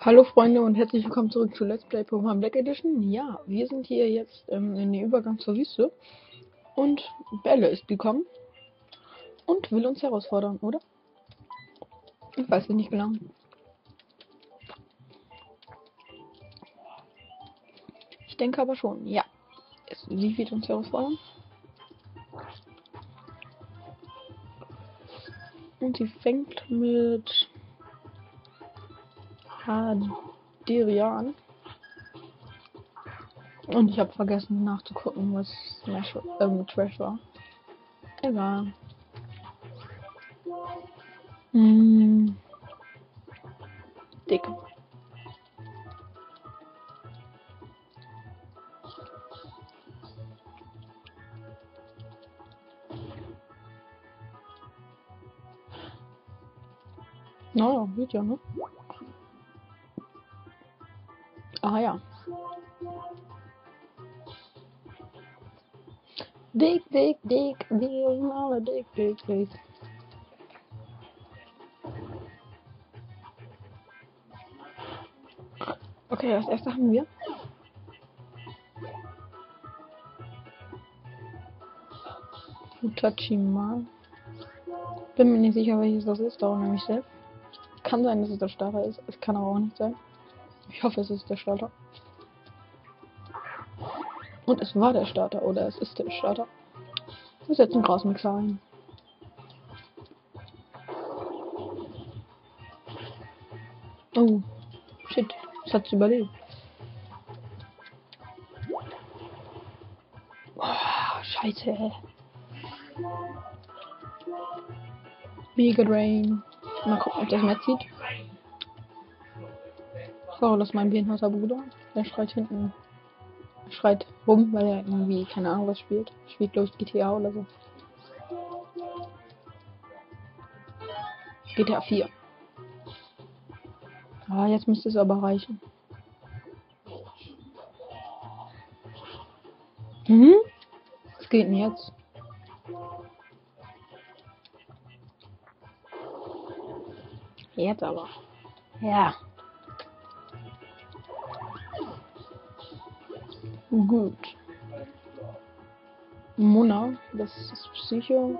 Hallo Freunde und herzlich willkommen zurück zu Let's Play Pokémon Black Edition. Ja, wir sind hier jetzt in den Übergang zur Wüste und Belle ist gekommen und will uns herausfordern, oder? Ich weiß es nicht genau. Ich denke aber schon, ja. Sie wird uns herausfordern. Und sie fängt mit Haderian. Und ich habe vergessen nachzugucken, was Trash war. Egal. Dick. Naja, geht ja, ne? Ah ja. Dick, wir sind alle dick. Okay, als erstes haben wir Futachima. Bin mir nicht sicher, welches das ist, darum nehme ich selbst. Kann sein, dass es der Starter ist, es kann aber auch nicht sein. Ich hoffe, es ist der Starter. Und es war der Starter, oder es ist der Starter. Wir setzen Grasmixer ein. Oh, shit, es hat überlebt. Oh, scheiße. Mega Drain. Mal gucken, ob das mehr zieht. Sorry, das ist mein beinharter Bruder. Der schreit hinten. Schreit rum, weil er irgendwie, keine Ahnung, was spielt. Spielt, glaube ich, GTA oder so. GTA 4. Ah, jetzt müsste es aber reichen. Was geht denn jetzt? Jetzt aber. Ja. Gut. Mona, das ist Psycho.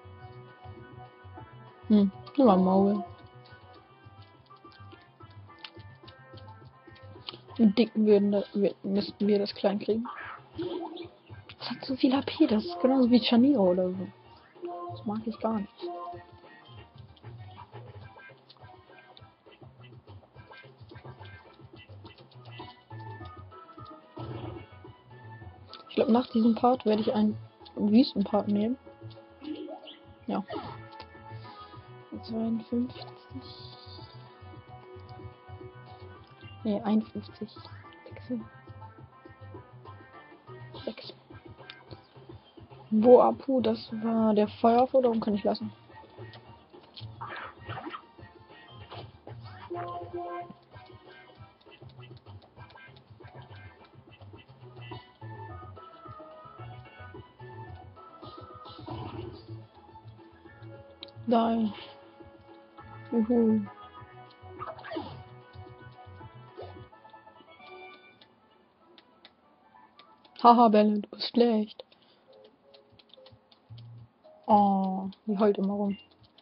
Nur Maul. Und Dicken müssten wir das klein kriegen. Das hat so viel HP, das ist genauso wie Chaniro oder so. Das mag ich gar nicht. Ich glaube, nach diesem Part werde ich einen Wüstenpart nehmen. Ja. 52. Ne, 51. 6. Boapu, das war der Feueraufforderung, kann ich lassen. Nein. Juhu. Haha, Belle, du bist schlecht. Oh, die heult immer rum.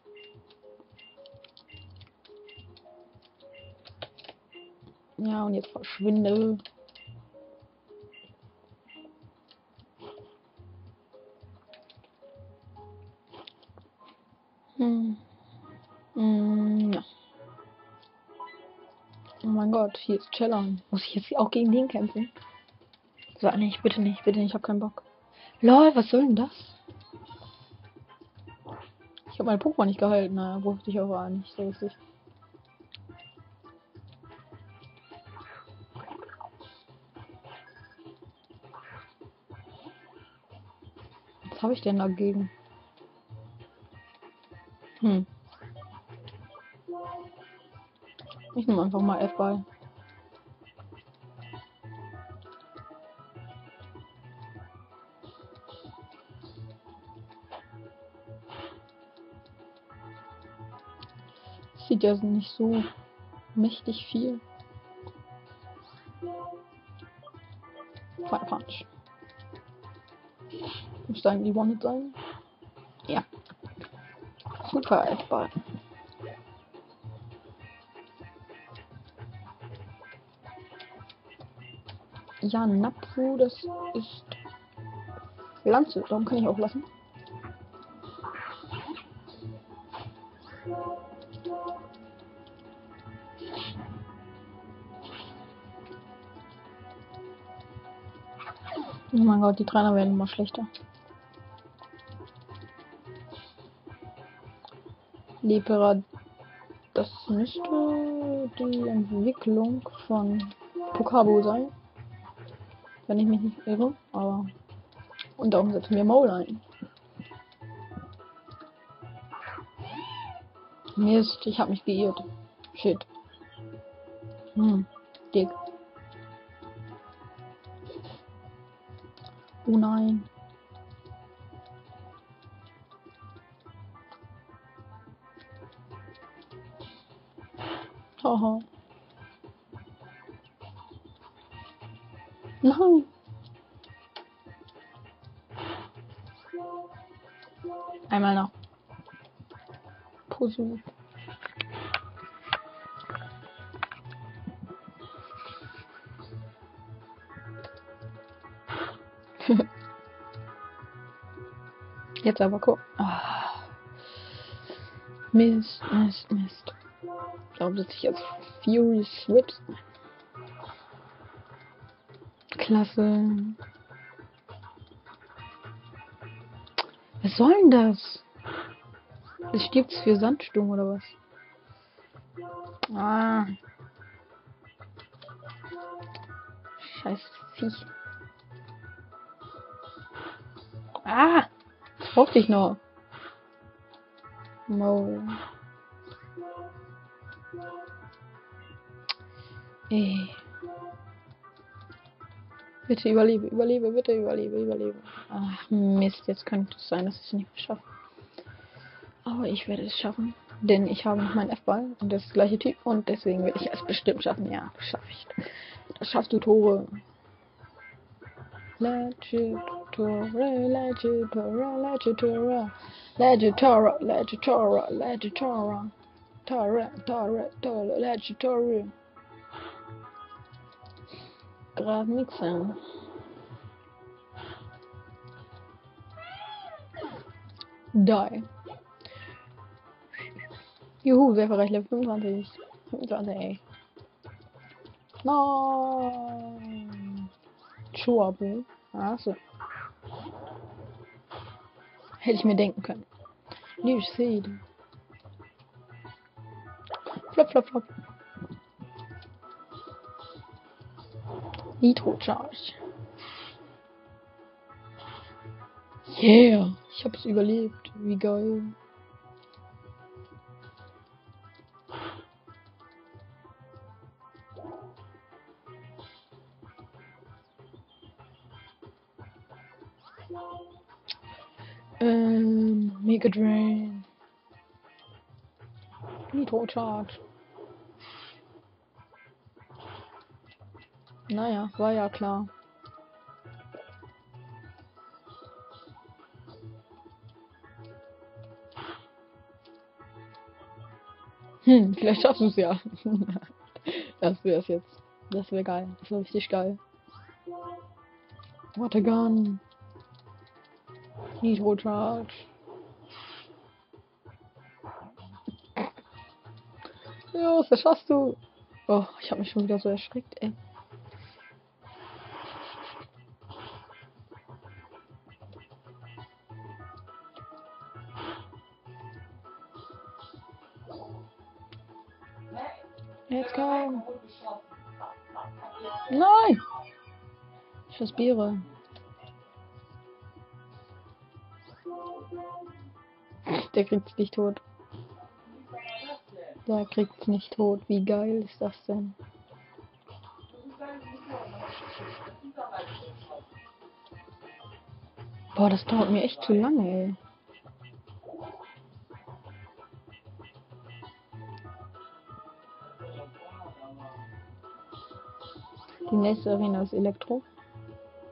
Ja, und jetzt verschwinde. Ja. Oh mein Gott, hier ist Challenge. Muss ich jetzt auch gegen den kämpfen? So, nicht, bitte nicht, ich hab keinen Bock. Lol, was soll denn das? Ich hab meine Pokémon nicht gehalten, naja, wusste ich aber nicht so richtig. Was habe ich denn dagegen? Ich nehme einfach mal F-Ball. Sieht ja nicht so mächtig viel. Fire Punch. Müsste eigentlich One-Hit sein. Ja. Super Eisball. Ja, Napfu, das ist Pflanze. Darum kann ich auch lassen. Oh mein Gott, die Trainer werden immer schlechter. Lepera, das müsste die Entwicklung von Pokabo sein. Wenn ich mich nicht irre, aber. Und darum setzen wir Maul ein. Mist, ich habe mich geirrt. Shit. Dick. Oh nein. Haha. Nein. Einmal noch. Puzzle. Jetzt aber guck. Ah. Mist. Darum sitze ich jetzt Fury Switch. Klasse. Was soll denn das? Es stirbt's für Sandsturm oder was? Ah. Scheiß Viech. Ah! Das brauchte ich noch. Mo. Ey. Bitte überlebe, bitte überlebe. Ach Mist, jetzt könnte es sein, dass ich es nicht mehr schaffe. Aber ich werde es schaffen. Denn ich habe noch meinen F-Ball und das gleiche Typ und deswegen werde ich es bestimmt schaffen. Ja, das schaffe ich. Das schaffst du, Tore. Legendary. Gerade nichts sagen. Die. Juhu, sehr verreicht Level 25. 25, ey. Nein. Chuabu. Achso. Hätte ich mir denken können. New Seed. Flop. Nitro Charge. Yeah. Ich hab's überlebt. Wie geil. Mega Drain. Nitro Charge. Naja, war ja klar. Vielleicht schaffst du es ja. Das wäre es jetzt. Das wäre geil. Das wäre richtig geil. What a gun. Nitro Charge. Ja, das schaffst du. Oh, ich habe mich schon wieder so erschreckt, ey. Let's go. Nein! Ich verspiere. Der kriegt's nicht tot. Der kriegt's nicht tot. Wie geil ist das denn? Boah, das dauert mir echt zu lange, ey. Die nächste Arena ist Elektro.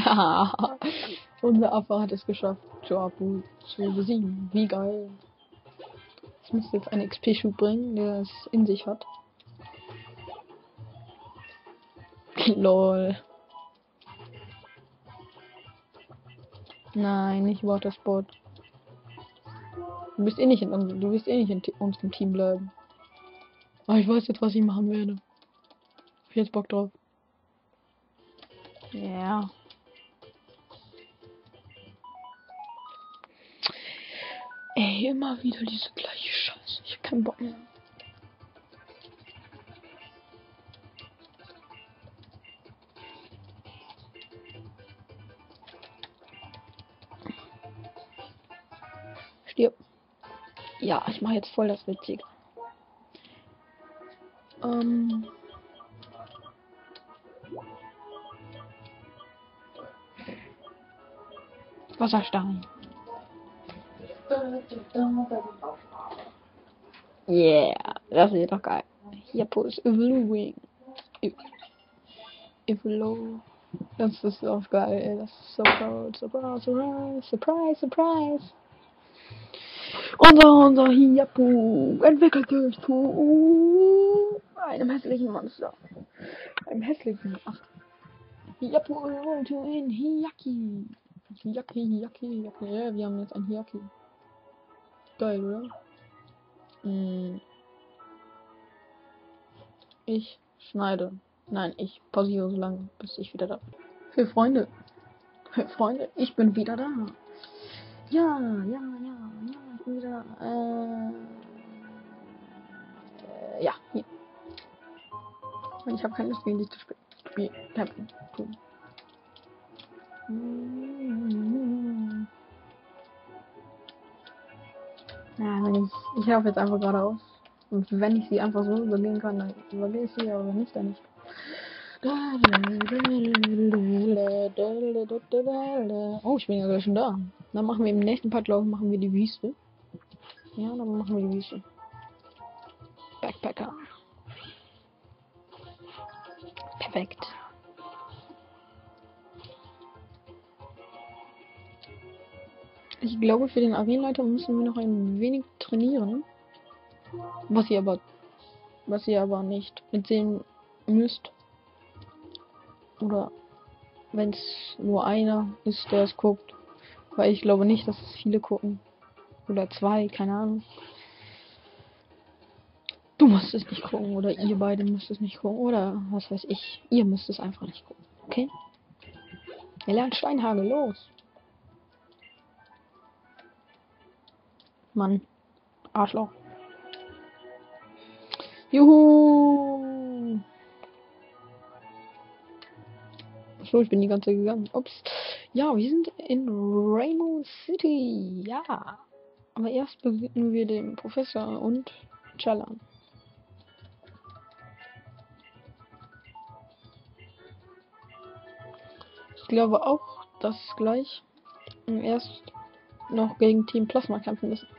Unser Affe hat es geschafft, Joabu zu besiegen. Wie geil. Das müsste jetzt einen XP-Schub bringen, der es in sich hat. Lol. Nein, nicht Watersport. Du wirst eh nicht in unserem Team bleiben. Aber ich weiß jetzt, was ich machen werde. Hab ich jetzt Bock drauf. Ja. Yeah. Ey, immer wieder diese gleiche Scheiße. Ich hab keinen Bock mehr. Stirb. Ja, ich mache jetzt voll das Witzige. Wasserstein. Yeah, das ist doch geil. Hier ist Evoluing. Evolo. Das ist auch geil, ey. Das ist so cool. Surprise, surprise. Unser Hiyapu entwickelt sich zu einem hässlichen Monster. Einem hässlichen. Ach. Hiyapu wollte in Hiyaki. Hiyaki. Ja, wir haben jetzt ein Hiyaki. Geil, oder? Ich schneide. Nein, ich pausiere so lange, bis ich wieder da bin. Hey Freunde. Ich bin wieder da. Ja, ich bin wieder da. Ja, hier. Und ich habe keine Lust, gegen dich zu spielen. Ja, ich laufe jetzt einfach geradeaus. Und wenn ich sie einfach so übergehen kann, dann übergehe ich sie, aber wenn nicht, dann nicht. Oh, ich bin ja gleich schon da. Dann machen wir im nächsten Part, glaube ich, machen wir die Wüste. Ja, dann machen wir die Wüste. Backpacker. Perfekt. Ich glaube, für den Arenaleiter müssen wir noch ein wenig trainieren. Was ihr aber nicht mitsehen müsst. Oder wenn es nur einer ist, der es guckt. Weil ich glaube nicht, dass es viele gucken. Oder zwei, keine Ahnung. Du musst es nicht gucken. Oder ihr beide müsst es nicht gucken. Oder was weiß ich. Ihr müsst es einfach nicht gucken. Okay? Wir lernen Steinhagel. Los. Mann. Arschloch. Juhu. So, ich bin die ganze Zeit gegangen. Ups. Ja, wir sind in Rainbow City. Ja. Aber erst besiegen wir den Professor und Chalan. Ich glaube auch, dass gleich erst noch gegen Team Plasma kämpfen müssen.